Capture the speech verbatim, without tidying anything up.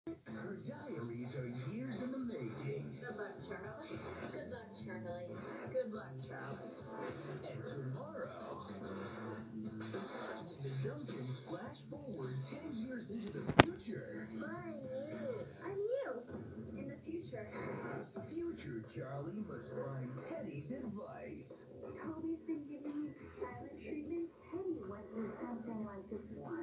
Her diaries are years in the making. Good luck, Charlie. Good luck, Charlie. Good luck, Charlie. And tomorrow, the Duncans flash forward ten years into the future. I'm you. I'm you. In the future. Future Charlie must find Teddy's advice. Toby's been giving you silent treatment. Teddy went through something like this once.